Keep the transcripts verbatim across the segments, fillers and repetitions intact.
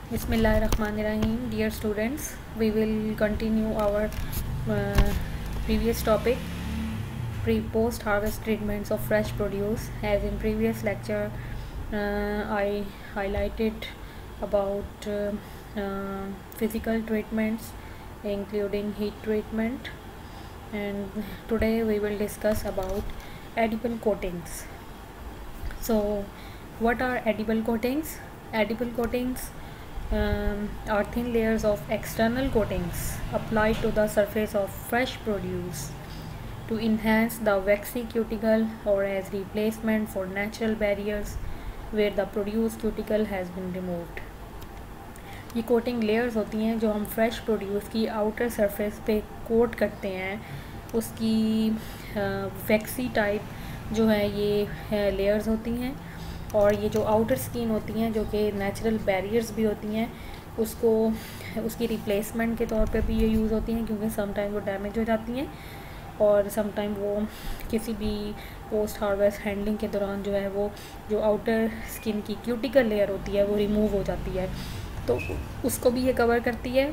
Bismillahirrahmanirrahim. Dear students, we will continue our uh, previous topic, pre-post harvest treatments of fresh produce. As in previous lecture, uh, I highlighted about uh, uh, physical treatments including heat treatment, and today we will discuss about edible coatings. So what are edible coatings? Edible coatings um, are thin layers of external coatings applied to the surface of fresh produce to enhance the waxy cuticle or as replacement for natural barriers where the produce cuticle has been removed. ये coating layers होती हैं जो हम fresh produce की outer surface पे coat करते हैं, उसकी वैक्सी टाइप जो है ये लेयर्स होती हैं। और ये जो आउटर स्किन होती हैं जो कि नेचुरल बैरियर्स भी होती हैं, उसको उसकी रिप्लेसमेंट के तौर पे भी ये यूज़ होती हैं, क्योंकि सम टाइम वो डैमेज हो जाती हैं और सम टाइम वो किसी भी पोस्ट हार्वेस्ट हैंडलिंग के दौरान जो है वो जो आउटर स्किन की क्यूटिकल लेयर होती है वो रिमूव हो जाती है, तो उसको भी ये कवर करती है।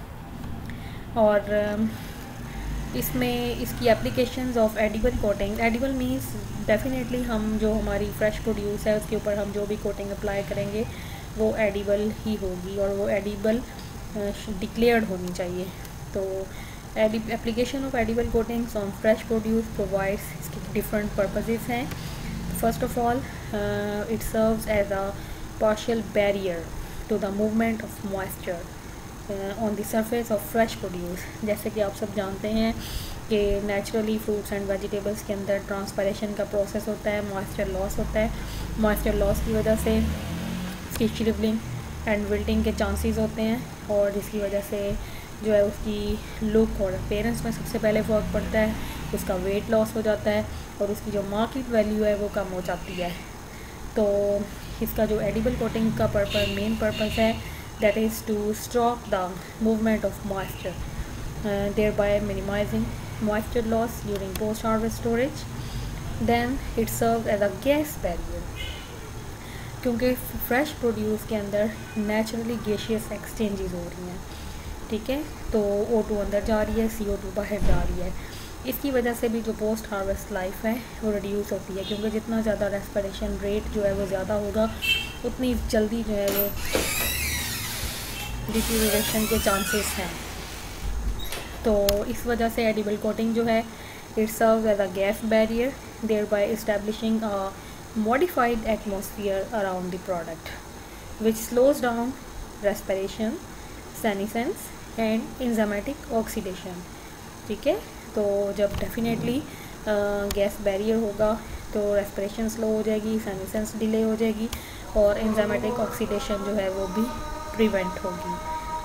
और इसमें इसकी applications of edible coating, edible means definitely हम जो हमारी फ्रेश प्रोड्यूस है उसके ऊपर हम जो भी कोटिंग अप्लाई करेंगे वो एडिबल ही होगी और वो एडिबल डिक्लेयर्ड होनी चाहिए। तो application of edible coatings on fresh produce provides, इसके डिफरेंट पर्पसेस हैं। First of all it serves as a partial barrier to the movement of moisture on the surface of fresh produce. जैसे कि आप सब जानते हैं कि नेचुरली फ्रूट्स एंड वेजिटेबल्स के अंदर ट्रांसपरेशन का प्रोसेस होता है, मॉइस्चर लॉस होता है। मॉइस्चर लॉस की वजह से इसकी श्रिवलिंग एंड विल्टिंग के चांसेस होते हैं और जिसकी वजह से जो है उसकी लुक और अपीयरेंस में सबसे पहले फ़र्क पड़ता है, उसका वेट लॉस हो जाता है और उसकी जो मार्केट वैल्यू है वो कम हो जाती है। तो इसका जो एडिबल कोटिंग का पर्पस, मेन पर्पस है, that is to stop the movement of moisture, uh, thereby minimizing moisture loss during post-harvest storage. Then it serves as a gas barrier, क्योंकि फ्रेश प्रोड्यूस के अंदर नेचुरली गैशियस एक्सचेंजेस हो रही हैं, ठीक है। तो ओ टू अंदर जा रही है, सी ओ टू बाहर जा रही है। इसकी वजह से भी जो पोस्ट हार्वेस्ट लाइफ है वो रिड्यूस होती है, क्योंकि जितना ज़्यादा रेस्पिरेशन रेट जो है वो ज़्यादा होगा उतनी जल्दी जो है वो डिटीरियोरेशन के चांसेस हैं। तो इस वजह से एडिबल कोटिंग जो है it serves as a gas barrier, thereby establishing a modified atmosphere around the product which slows down respiration, senescence and enzymatic oxidation, ठीक है। तो जब डेफिनेटली गैस बैरियर होगा तो रेस्पिरेशन स्लो हो जाएगी, सेनिसेंस डिले हो जाएगी और एंजाइमेटिक ऑक्सीडेशन जो है वो भी प्रिवेंट होगी।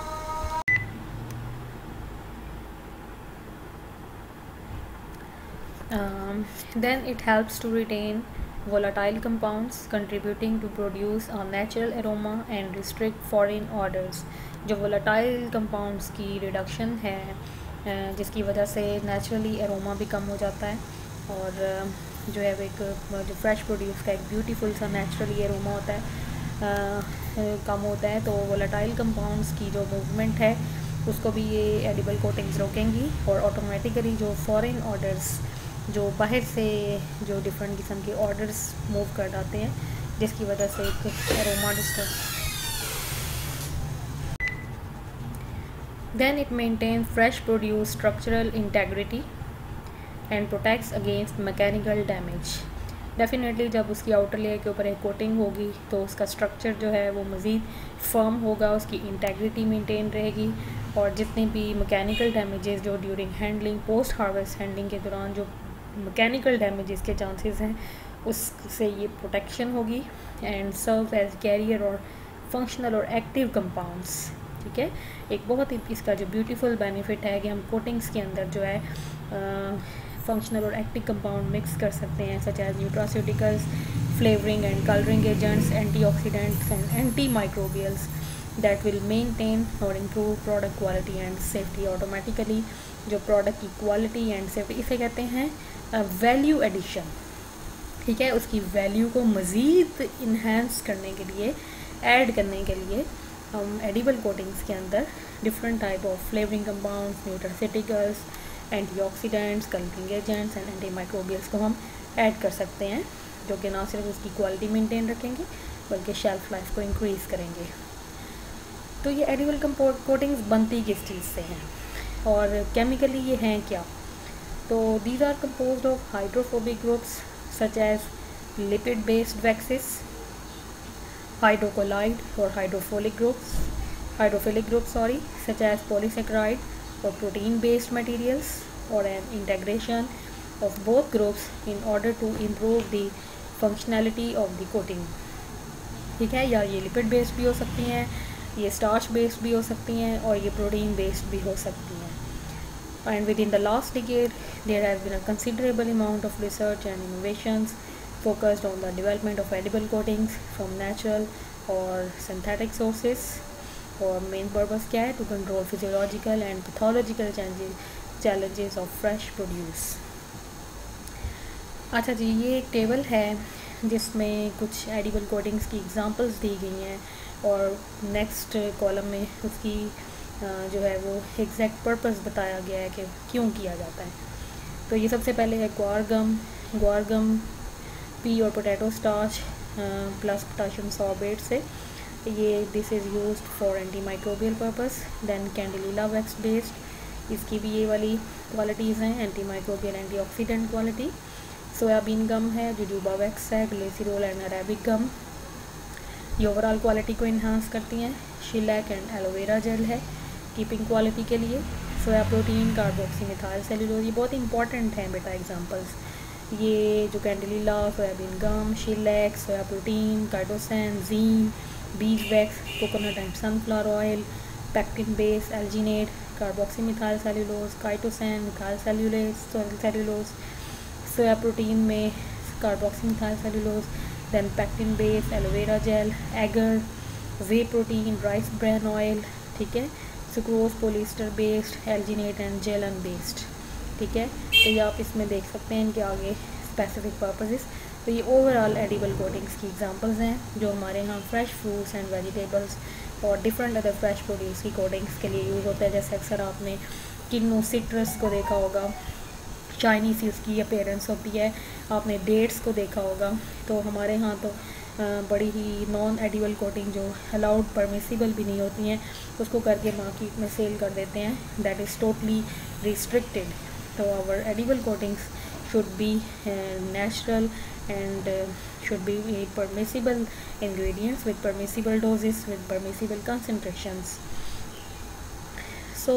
Then it helps to retain volatile compounds contributing to produce a natural aroma and restrict foreign odors। जो volatile compounds की रिडक्शन है जिसकी वजह से नेचुरली एरोमा भी कम हो जाता है और जो है वो एक जो फ्रेश प्रोड्यूस का एक ब्यूटीफुल सा नेचुरली एरोमा होता है कम होता है। तो वोलेटाइल कंपाउंड्स की जो मूवमेंट है उसको भी ये एडिबल कोटिंग्स रोकेंगी और ऑटोमेटिकली जो फॉरेन ऑर्डर्स जो बाहर से जो डिफरेंट किस्म के ऑर्डर्स मूव कर जाते हैं, जिसकी वजह से एक aroma disturb. Then it maintain fresh produce structural integrity and protects against mechanical damage. Definitely जब उसकी आउटर लेयर के ऊपर एक कोटिंग होगी तो उसका स्ट्रक्चर जो है वो मज़ीद फर्म होगा, उसकी इंटेग्रिटी मेंटेन रहेगी और जितने भी मैकेनिकल डैमेजेस जो during handling, post harvest handling के दौरान जो मैकेनिकल डैमेजेस के चांसेस हैं उससे ये प्रोटेक्शन होगी। एंड सर्व एज कैरियर और फंक्शनल और एक्टिव कंपाउंड्स, ठीक है। एक बहुत ही इसका जो ब्यूटीफुल बेनिफिट है कि हम कोटिंग्स के अंदर जो है फंक्शनल और एक्टिव कंपाउंड मिक्स कर सकते हैं, such as nutraceuticals, flavouring and colouring agents, antioxidants and anti microbials that will maintain और improve product quality and safety. Automatically जो प्रोडक्ट की क्वालिटी एंड सेफ्टी, इसे कहते हैं वैल्यू एडिशन, ठीक है। उसकी वैल्यू को मज़ीद इन्हेंस करने के लिए, ऐड करने के लिए हम एडिबल कोटिंग्स के अंदर different type of flavouring compounds, nutraceuticals, antioxidants, colouring agents and anti microbials को हम ऐड कर सकते हैं, जो कि ना सिर्फ उसकी क्वालिटी मेंटेन रखेंगे बल्कि शेल्फ लाइफ को इंक्रीज़ करेंगे। तो ये एडिबल कोटिंग्स बनती किस चीज़ से हैं और केमिकली ये हैं क्या? तो these are composed of hydrophobic groups such as lipid based waxes, hydrocolloid or hydrophilic groups hydrophilic groups sorry such as polysaccharide or protein based materials, or an integration of both groups in order to improve the functionality of the coating। ठीक है, या ये lipid based भी हो सकती हैं, ये starch based भी हो सकती हैं और ये प्रोटीन बेस्ड भी हो सकती हैं। and within the last decade there has been a considerable amount of research and innovations focused on the development of edible coatings from natural or synthetic sources। और मेन पर्पस क्या है? To control physiological and pathological challenges of fresh produce. अच्छा जी, ये एक table है जिसमें कुछ एडिबल कोटिंग्स की एग्जांपल्स दी गई हैं और नेक्स्ट कॉलम में उसकी जो है वो एग्जैक्ट पर्पस बताया गया है कि क्यों किया जाता है। तो ये सबसे पहले है ग्वार गम। ग्वार गम पी और potato starch plus potassium sorbate से, ये this is used for anti microbial purpose. Then candelilla wax based, इसकी भी ये वाली क्वालिटीज़ हैं, anti microbial, anti oxidant quality. Soybean gum है, जुजूबा वैक्स है, ग्लिसरॉल एंड अरेबिक गम, ये ओवरऑल क्वालिटी को इन्हांस करती हैं। शिलैक एंड एलोवेरा जेल है कीपिंग क्वालिटी के लिए। सोया प्रोटीन, कार्बोक्सीमिथाइल सेल्यूलोज, ये बहुत इंपॉर्टेंट हैं बेटा एग्जांपल्स। ये जो candelilla, soybean gum, shellac, soya protein, chitosan, zein, bees wax, coconut and sunflower oil, pectin base, alginate, carboxymethyl cellulose, chitosan, methyl cellulose cellulose soya protein में carboxymethyl cellulose, then pectin base, aloe vera gel, agar, whey protein, rice bran oil, ठीक है, sucrose, polyester based, alginate and gellan based. ठीक है, तो ये आप इसमें देख सकते हैं इनके आगे स्पेसिफिक पर्पसेस। तो ये ओवरऑल एडिबल कोटिंग्स की एग्जांपल्स हैं जो हमारे यहाँ फ्रेश फ्रूट्स एंड वेजिटेबल्स और डिफरेंट अदर फ्रेश प्रोड्यूस की कोटिंग्स के लिए यूज़ होता है। जैसे अक्सर आपने किन्नू सिट्रस को देखा होगा, शाइनी सी उसकी अपीयरेंस होती है, आपने डेट्स को देखा होगा। तो हमारे यहाँ तो बड़ी ही नॉन एडिबल कोटिंग जो अलाउड परमिसिबल भी नहीं होती हैं उसको करके मार्केट में सेल कर देते हैं, that is totally restricted. So our edible coatings should be uh, natural and uh, should be uh, permissible ingredients with permissible doses, with permissible concentrations. So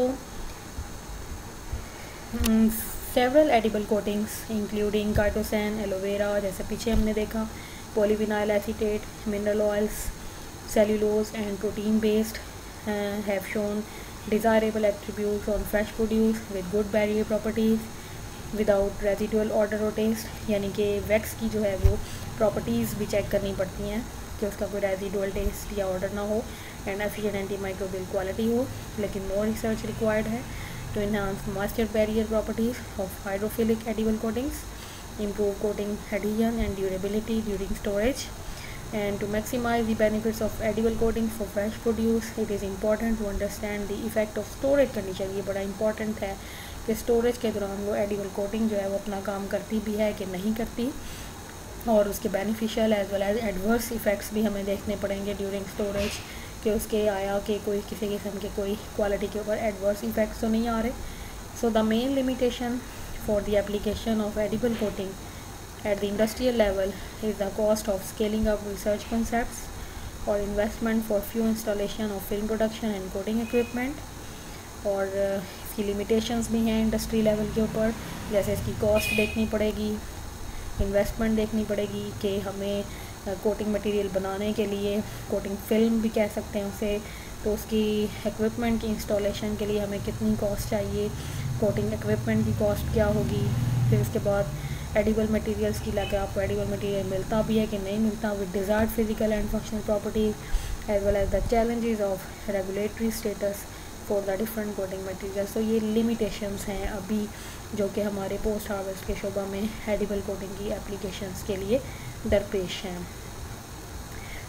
um, several edible coatings including chitosan, aloe vera, जैसे पीछे हमने देखा, polyvinyl acetate, mineral oils, cellulose and protein based uh, have shown desirable attributes on fresh produce with good barrier properties without residual odor or taste। यानी कि wax की जो है वो प्रॉपर्टीज़ भी चेक करनी पड़ती हैं कि उसका कोई रेजिडुअल टेस्ट या ऑर्डर ना हो and efficient anti microbial quality हो। लेकिन मोर रिसर्च रिक्वायर्ड है to enhance moisture barrier properties of hydrophilic edible coatings, improve coating adhesion and durability during storage, and to maximize the benefits of edible coatings for fresh produce it is important to understand the effect of storage condition। ये बड़ा important है कि storage के दौरान वो edible coating जो है वो अपना काम करती भी है कि नहीं करती, और उसके beneficial as well as adverse effects भी हमें देखने पड़ेंगे ड्यूरिंग स्टोरेज कि उसके आया कि कोई किसी किस्म के कोई क्वालिटी के ऊपर एडवर्स इफ़ेक्ट्स तो नहीं आ रहे। So the main limitation for the application of edible coating at the industrial level is the cost of scaling up research concepts or investment for few installation of film production and coating equipment। और इसकी limitations भी हैं industry level के ऊपर, जैसे इसकी cost देखनी पड़ेगी, इन्वेस्टमेंट देखनी पड़ेगी कि हमें कोटिंग मटेरियल बनाने के लिए, कोटिंग फिल्म भी कह सकते हैं उसे, तो उसकी इक्विपमेंट की इंस्टॉलेशन के लिए हमें कितनी कॉस्ट चाहिए, कोटिंग इक्विपमेंट की कॉस्ट क्या होगी, फिर उसके बाद एडिबल मटेरियल्स की लगे आपको एडिबल मटेरियल मिलता भी है कि नहीं मिलता with desired physical and functional properties as well as the challenges of regulatory status for the different coating materials. तो ये लिमिटेशंस हैं अभी जो कि हमारे पोस्ट हार्वेस्ट के शोबा में एडिबल कोटिंग की एप्लीकेशंस के लिए दरपेश हैं।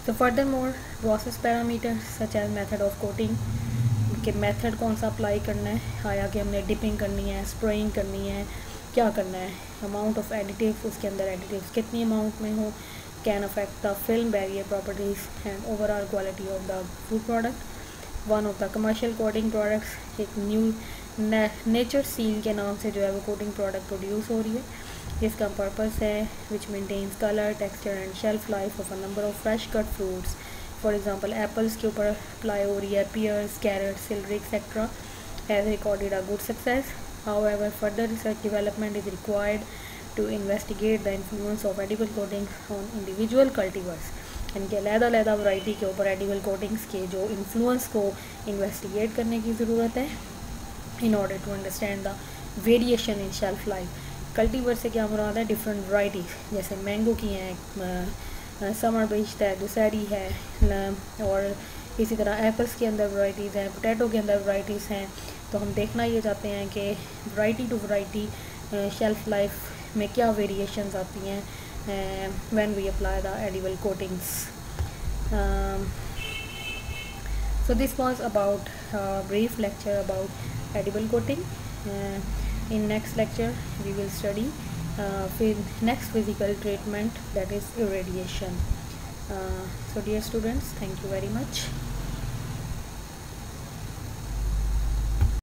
So furthermore, process parameters such as method of coating, कि मेथड कौन सा अप्लाई करना है, आया कि हमने डिपिंग करनी है, स्प्रेइंग करनी है, क्या करना है, अमाउंट ऑफ एडिटिव, उसके अंदर एडिटिव्स कितनी अमाउंट में हो, can affect the film barrier properties and overall quality of the food product. One of the commercial coating products, एक न्यू नेचर सील के नाम से जो है वो कोटिंग प्रोडक्ट प्रोड्यूस हो रही है, जिसका पर्पस है which maintains colour, texture and shelf life of a number of fresh cut fruits. For example apples के ऊपर अप्लाई हो रही है, pears, carrot, celery etcetera, has recorded a good success. However further research development is required to investigate the influence of edible coating on individual cultivars. इनके अलग-अलग variety के ऊपर edible coatings के जो इन्फ्लुएंस को इन्वेस्टिगेट करने की ज़रूरत है in order to understand the variation in shelf life. Cultivar से क्या मुराद है, डिफरेंट वैरायटीज़, जैसे मैंगो की हैं, समर बेस्ड है, दुसहरी है, और इसी तरह एप्पल्स के अंदर वैरायटीज़ हैं, पोटैटो के अंदर वैरायटीज़ हैं। तो हम देखना ये चाहते हैं कि variety to variety shelf life में क्या वेरिएशंस आती हैं when we apply the edible coatings. So this was about brief lecture about edible coating. in next lecture we will study uh, next physical treatment, that is irradiation. Uh, so dear students, thank you very much.